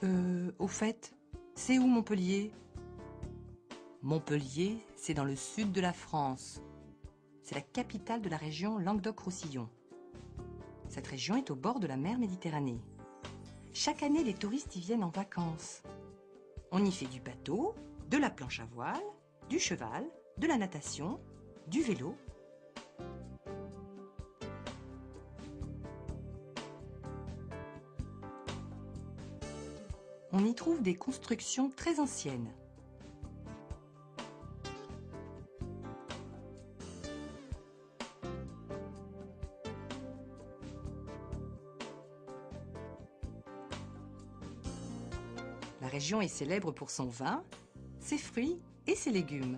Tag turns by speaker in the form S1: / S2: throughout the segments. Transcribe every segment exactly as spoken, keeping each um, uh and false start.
S1: Euh, au fait, c'est où Montpellier? Montpellier, c'est dans le sud de la France. C'est la capitale de la région Languedoc-Roussillon. Cette région est au bord de la mer Méditerranée. Chaque année, les touristes y viennent en vacances. On y fait du bateau, de la planche à voile, du cheval, de la natation, du vélo. On y trouve des constructions très anciennes. La région est célèbre pour son vin, ses fruits et ses légumes.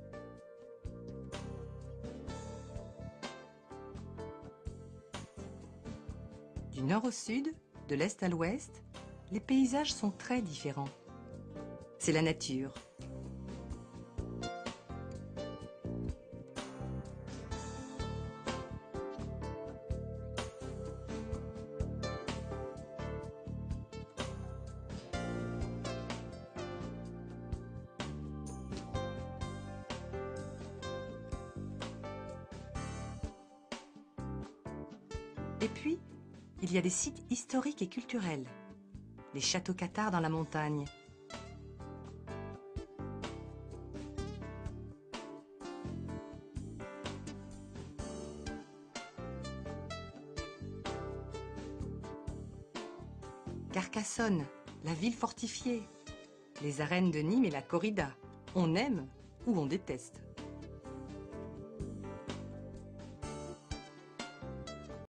S1: Du nord au sud, de l'est à l'ouest, les paysages sont très différents. C'est la nature. Et puis, il y a des sites historiques et culturels. Les châteaux cathares dans la montagne. Carcassonne, la ville fortifiée. Les arènes de Nîmes et la corrida. On aime ou on déteste.